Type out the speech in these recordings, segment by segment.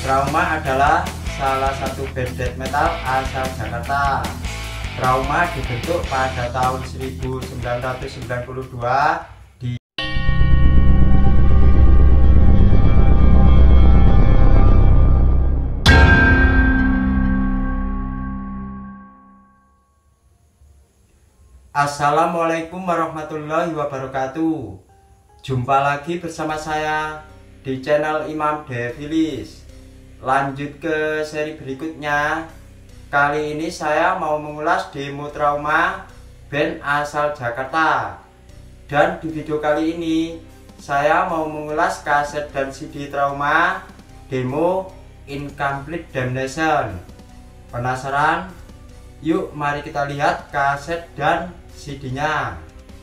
Trauma adalah salah satu band death metal asal Jakarta. Trauma dibentuk pada tahun 1992 di Assalamualaikum warahmatullahi wabarakatuh. Jumpa lagi bersama saya di channel Imam Devilis. Lanjut ke seri berikutnya. Kali ini saya mau mengulas demo Trauma, band asal Jakarta. Dan di video kali ini saya mau mengulas kaset dan CD Trauma demo Incomplete Damnation. Penasaran? Yuk mari kita lihat kaset dan CD-nya.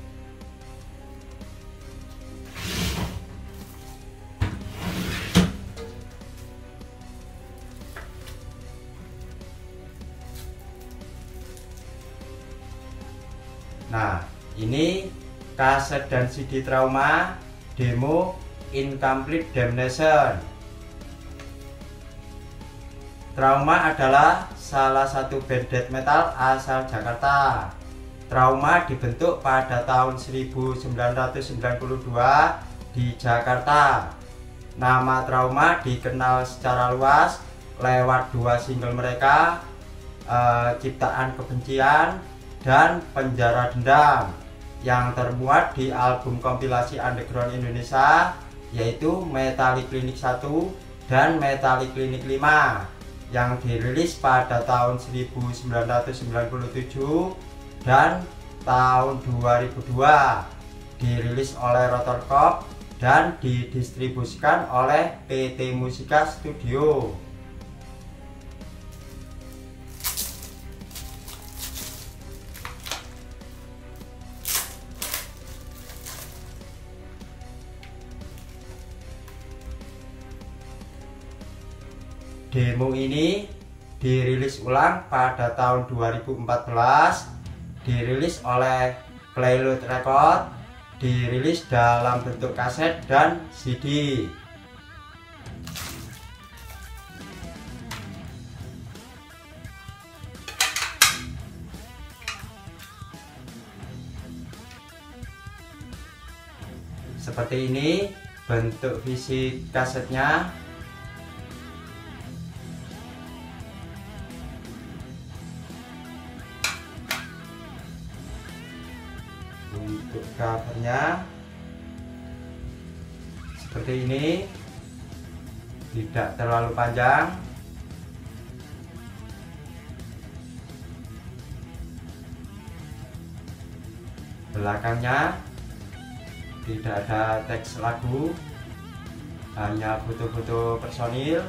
Nah, ini kaset dan CD Trauma demo Incomplete Damnation. Trauma adalah salah satu band death metal asal Jakarta. Trauma dibentuk pada tahun 1992 di Jakarta. Nama Trauma dikenal secara luas lewat dua single mereka, Ciptaan Kebencian dan Penjara Dendam, yang termuat di album kompilasi underground Indonesia, yaitu Metallic Clinic 1 dan Metallic Clinic 5, yang dirilis pada tahun 1997 dan tahun 2002, dirilis oleh Rotor Corp dan didistribusikan oleh PT Musika Studio. Demo ini dirilis ulang pada tahun 2014, dirilis oleh Playload Record, dirilis dalam bentuk kaset dan CD. Seperti ini bentuk fisik kasetnya. Untuk covernya seperti ini, tidak terlalu panjang. Belakangnya tidak ada teks lagu, hanya foto-foto personil.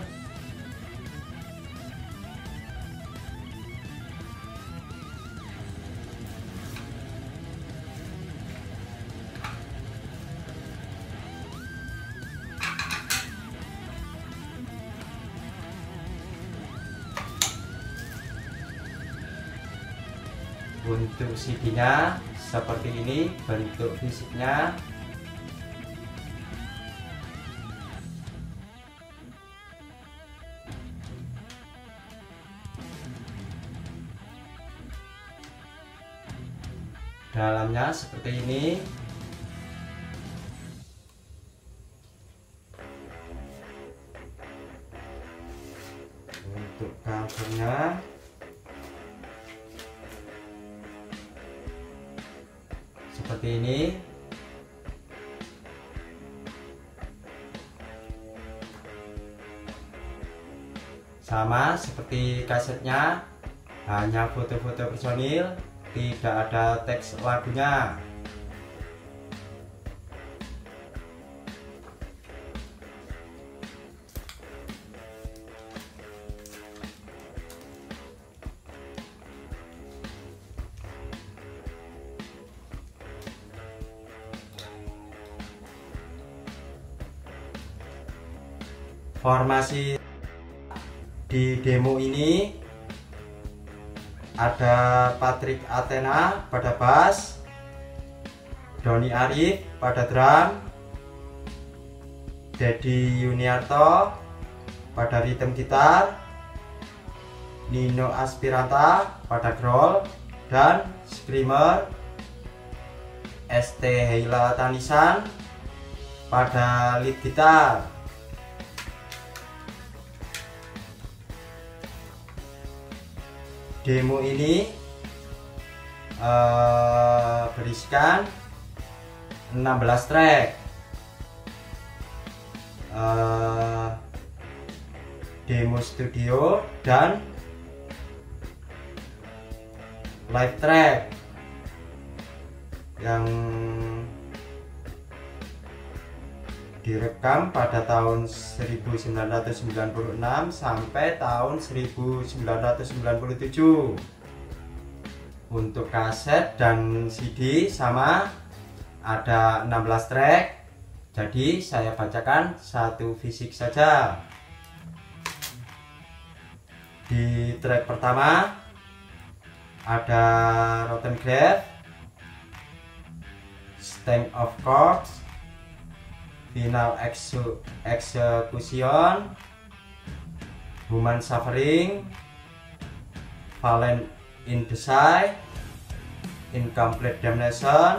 Untuk CD-nya seperti ini bentuk fisiknya. Dalamnya seperti ini. Untuk covernya seperti ini. Sama seperti kasetnya, hanya foto-foto personil, tidak ada teks lagunya. Formasi di demo ini ada Patrick Athena pada bass, Doni Arif pada drum, Dedi Yuniarto, pada rhythm gitar, Nino Aspiranta pada growl, dan Screamer ST Heila Tanisan pada lead gitar. Demo ini berisikan 16 track. Demo studio dan live track yang direkam pada tahun 1996 sampai tahun 1997. Untuk kaset dan CD sama, ada 16 track. Jadi saya bacakan satu fisik saja. Di track pertama ada Rotten Grave, Stank of Corpse, Final Execution, Human Suffering, Fallen in the Sky, Incomplete Damnation.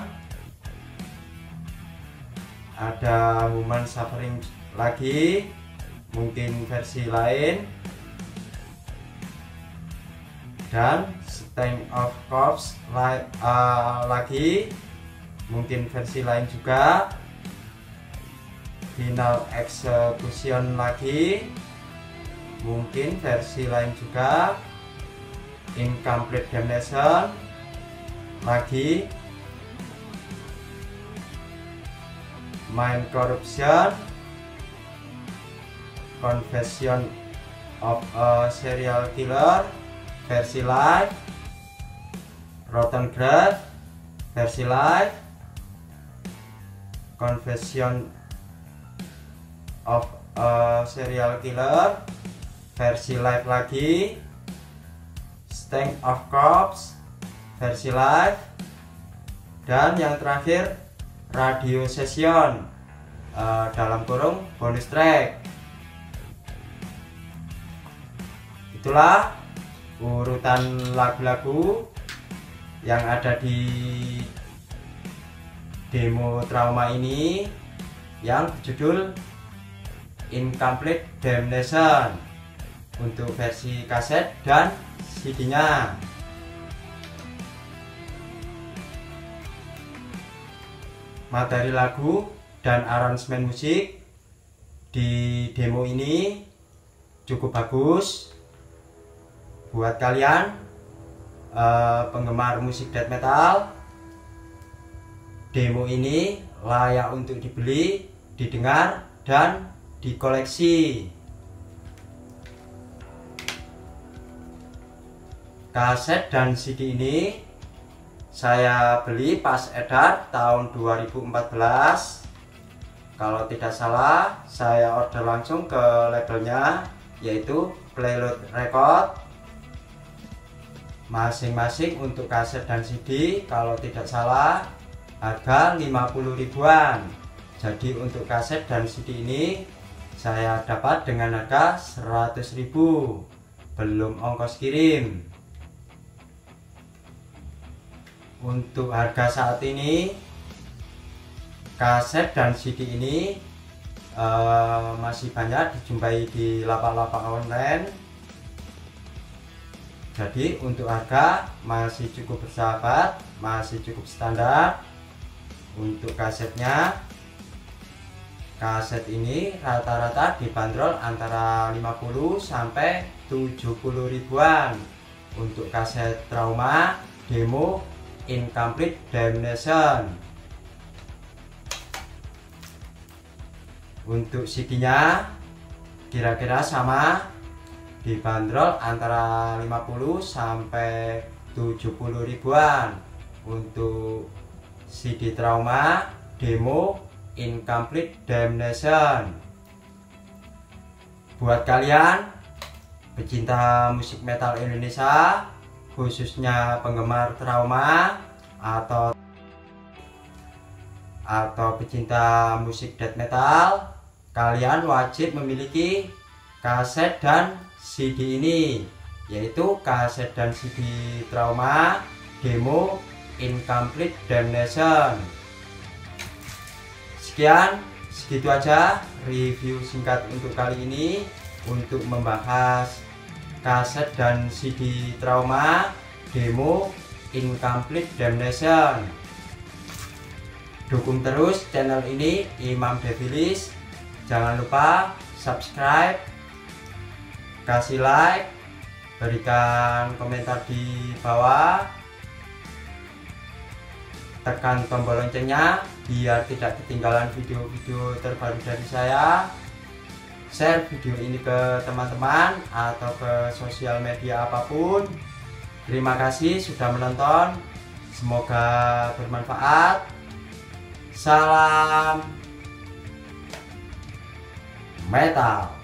Ada Human Suffering lagi, mungkin versi lain, dan Stank of Corpse lagi, mungkin versi lain juga. Final Execution lagi, mungkin versi lain juga. Incomplete Damnation lagi, Mind Corruption, Confession of a Serial Killer versi live, Rotten Grave versi live, Confession of a Serial Killer versi live lagi, Stank of Corpse versi live, dan yang terakhir Radio Session dalam kurung bonus track. Itulah urutan lagu-lagu yang ada di demo Trauma ini yang berjudul Incomplete Damnation untuk versi kaset dan CD-nya. Materi lagu dan aransemen musik di demo ini cukup bagus. Buat kalian penggemar musik death metal, demo ini layak untuk dibeli, didengar, dan dikoleksi. Kaset dan CD ini saya beli pas edar tahun 2014. Kalau tidak salah, saya order langsung ke labelnya, yaitu Playload Record. Masing-masing untuk kaset dan CD, kalau tidak salah, harga 50 ribuan. Jadi untuk kaset dan CD ini saya dapat dengan harga 100 ribu, belum ongkos kirim. Untuk harga saat ini, kaset dan CD ini masih banyak dijumpai di lapak-lapak online. Jadi untuk harga masih cukup bersahabat, masih cukup standar. Untuk kasetnya, kaset ini rata-rata dibanderol antara 50 sampai 70 ribuan. Untuk kaset Trauma demo Incomplete Damnation. Untuk CD-nya kira-kira sama, dibanderol antara 50 sampai 70 ribuan. Untuk CD Trauma demo Incomplete Damnation. Buat kalian pecinta musik metal Indonesia, khususnya penggemar Trauma atau pecinta musik death metal, kalian wajib memiliki kaset dan CD ini, yaitu kaset dan CD Trauma Demo Incomplete Damnation. Segitu aja review singkat untuk kali ini untuk membahas kaset dan CD Trauma Demo Incomplete Damnation. Dukung terus channel ini, Imam Devilis. Jangan lupa subscribe, kasih like, berikan komentar di bawah, tekan tombol loncengnya biar tidak ketinggalan video-video terbaru dari saya. Share video ini ke teman-teman atau ke sosial media apapun. Terima kasih sudah menonton, semoga bermanfaat. Salam metal.